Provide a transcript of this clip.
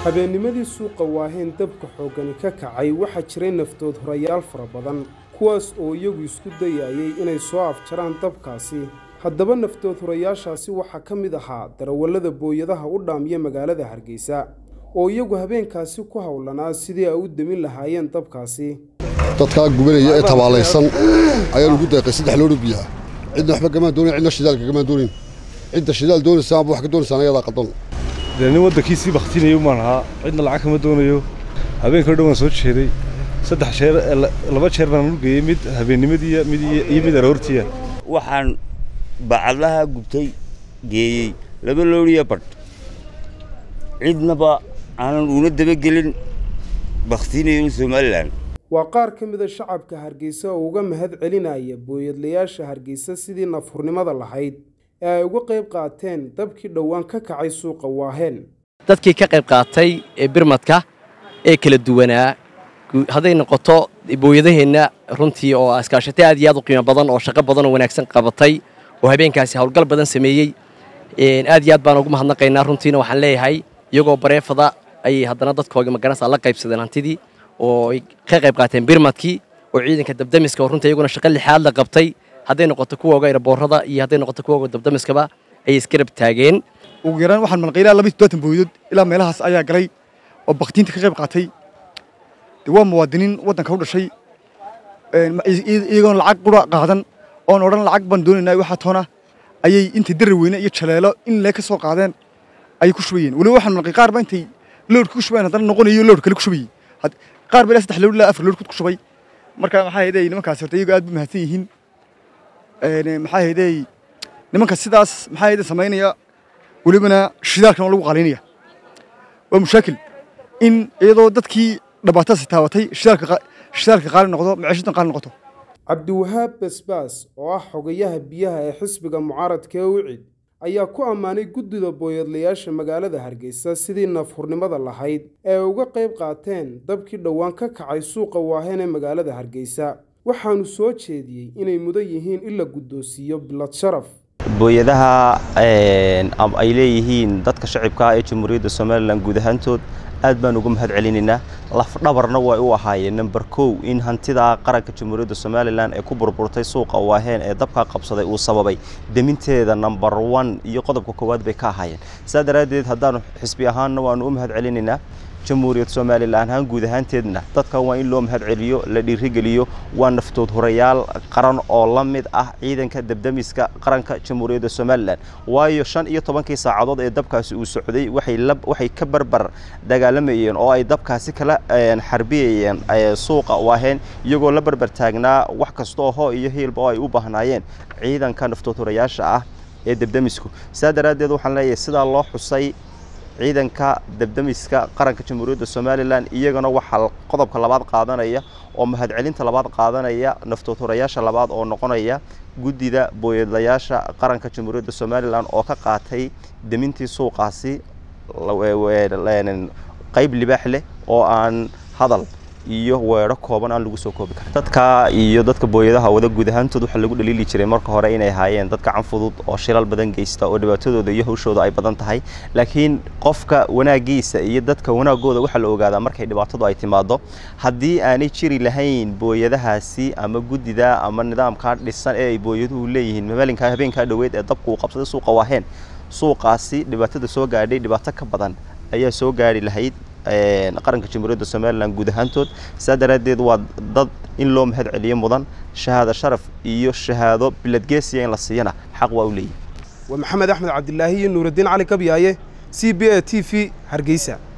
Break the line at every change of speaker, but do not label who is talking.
habeennimadii suuqa waaheen dabka xoogani ka kacay waxaa jiray naftood horayaal fara badan kuwaas oo iyagu isku dayayay inay soo afjaraan dabkaasi haddaba naftood horayaashaasi waxaa ka mid ahaa darawallada booyadaha u dhaamiya magaalada Hargeysa oo iyagu habeenkaasi ku hawlanaa sidii ay u damin lahaayeen dabkaasi
dadka gubanaya ee tabaalaysan ayaa ugu deeqay 3 loor biyaha cidna waxba kama doonin cidna shidaalka kama doonin cidda shidaal doonaysa ama wax ka doonaysa ayada qaldan
deeni waddankiisii baqtinayo maanaha cidna lacag kama doonayo habeenka dhawaan soo jeeday 3 jeer 2 jeer baan u geeyay mid habeennimadii mid aroortiya
waxaan bacalaha gubtay geeyay 2 loor iyo badh cidnaba aanan una dabagelin baqtinayo Soomaaliland
waa qaar ka mid ah shacabka Hargeysa oo uga mahad celinaya booyadlayaasha Hargeysa sidii nafurnimada lahayd ee ay uga qayb qaateen dabkii dhawaan ka kacay suuqa waaheen
dadkii ka qayb qaatay ee birmadka ee kala duwanaa haday noqoto booyadaheena runtii oo askaashatay aad iyo aad u qiimo badan oo shaqo badan oo wanaagsan qabatay oo habeenkaasi hawlgal badan sameeyay aad iyo aad baan ugu mahadnaqaynaa runtiina waxaan leeyahay iyagoo bareefada ay haddana dadkooga magaranaysa la qaybsadeen hantidii oo ay ka qayb qaateen birmadkii oo ciidanka dabdamiska oo runtii iyaguna shaqo lixaad la qabtay hadday noqoto kuwa airboorada iyo hadday noqoto kuwa dabdamiskaba ay iskarab taageen
ugu yaraan waxaan malqaylaa 22 booyad ilaa meelahaas ayaa galay oo baqtiinta ka qayb qaatay waa muwaadiniin waddanka u dhashay iyagoon lacag qura qaadan oo oran lacag baan doonaynaa waxa toona ayay inta dar weyne iyo jaleelo in la ka soo qaadeen ay ku shubayeen wali waxaan malqay qaar ba intay loor ku shubayeen haddana noqonayo loor kale ku shubayay qaar baa 3 loor ilaa 4 loor ku shubay marka maxay ahayd nimankaas horta iyagu aad u mahadsan yihiin maxay ahayd nimanka sidaas maxay ahayd sameynaya walibana shidaalkan lagu qaalinaya waa mushakil in iyadoo dadkii dhabaatay taawatay shidaalka qaali noqdo maciishada qaali noqoto
Cabdiwahaab Basbaas oo ah xogayaha biyaha ee xisbiga mucaaradka ee Wicid ayaa ku amaanay guddida booyadlayaasha magaalada Hargeysa sidii nafurnimada lahayd ee uga qayb qaateen dabkii dhawaan ka kacay suuqa waaheen ee magaalada Hargeysa waxaanu soo jeediyay inay mudan yihiin in la guddoonsiiyo bilad sharaf
booyadaha ay leeyihiin dadka shacabka ee Jamhuuriyadda Soomaaliland guud ahaantood aad baan ugu mahad celinaynaa laf dhabarna way u ahaayeen number 2 in hantida qaranka Jamhuuriyadda Soomaaliland ee ku burburtay suuqa waaheen ee dabka qabsaday uu sababay deminteeda number 1 iyo qodobka koowaad bay ka ahaayeen saadaradeed haddaan xisbi ahaanna waan u mahad celinaynaa Jamhuuriyadda Soomaaliland han guud ahaanteedna dadka waa in loo mahad celiyo la dhiirigeliyo waa naftood horayaal qaran oo la mid ah ciidanka dabdamiska qaranka Jamhuuriyadda Soomaaliland waayo 15 saacadood ee dabkaasi uu socday waxay ka barbar dagaalamayeen oo ay dabkaasi kala xarbiyeen suuqa waaheen iyagoo la barbar taagnaa wax kasta oo iyo heelba ay u baahnaayeen ciidanka naftood horayaasha ah ee dabdamisku saadaradeed waxaan leeyahay sida loo xusay ciidanka dabdamiska qaranka Jamhuuriyadda Soomaaliland iyagana waxa qodobka labaad qaadanaya oo mahad celinta labaad qaadanaya naftood horayaasha labaad oo noqonaya guddida booyadlayaasha qaranka Jamhuuriyadda Soomaaliland oo ka qaatay demintii suuqaasi qayb libaax leh oo aan hadal iyo weero kooban aan lagu soo koobi karin dadka iyo dadka booyadaha wada guud ahaantood waxa lagu dhaliili jiray marka hore inay haayeen dadka can fudud oo shilal badan geysta oo dhibaatadooda iyo hawshooda ay badan tahay laakiin qofka wanaagiisa iyo dadka wanaagooda waxa la ogaadaa markay dhibaatadu ay timaado haddii aanay jiri lahayn booyadahaasi ama guddida ama nidaamka dhisan ee ay booyaduhu leeyihiin maalinka habeenka dhaweed ee dabku uu qabsaday suuqa waaheen suuqaasi dhibaatada soo gaadhay dhibaato ka badan ayaa soo gaari lahayd qaranka Jamhuuriyadda Soomaaliland guud ahaantood saadaradeed waa dad in loo mahad celiyo mudan shahaado sharaf iyo shahaado biladgeesiya in la siiyana xaq waa u leeyahay
wa Maxamed Axmed Cabdilaahi iyo Nuuruddin Cali Kabiyaaye CBA TV Hargeysa